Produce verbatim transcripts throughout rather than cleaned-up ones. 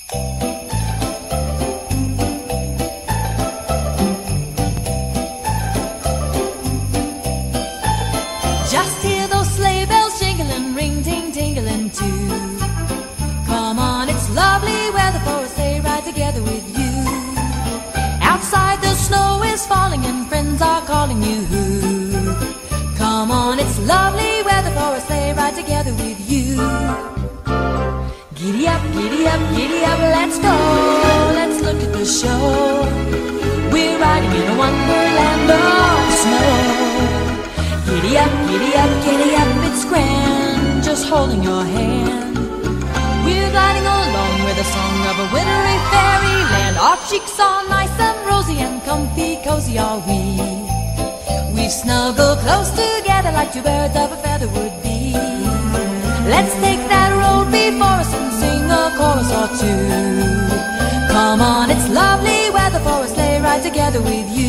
Just hear those sleigh bells jingling, ring ting tingling too. Come on, it's lovely weather for a sleigh ride together with you. Outside the snow is falling and friends are calling you. Come on, it's lovely weather for a sleigh ride together with you. Giddy up, giddy up, giddy up, let's go. Let's look at the show. We're riding in a wonderland of snow. Giddy up, giddy up, giddy up, it's grand, just holding your hand. We're gliding along with the song of a wintry fairyland. Our cheeks are nice and rosy and comfy cozy are we. We snuggle close together like two birds of a feather would be. Let's take that road before us and sing a chorus or two. Come on, it's lovely weather for a sleigh ride together with you.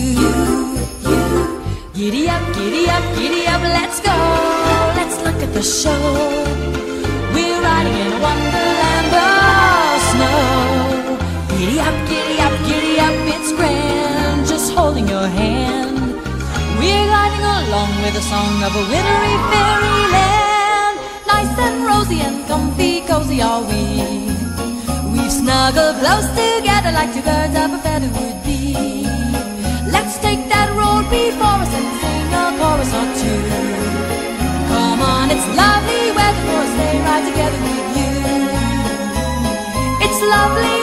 Giddy up, giddy up, giddy up, let's go. Let's look at the show. We're riding in a wonderland of snow. Giddy up, giddy up, giddy up, it's grand, just holding your hand. We're gliding along with the song of a wintry fairyland. Nice and rosy and comfy cozy are we. We've snuggled close together like two birds of a feather would be. Let's take that road before us and sing a chorus or two. Come on, it's lovely weather for a sleigh ride together with you. It's lovely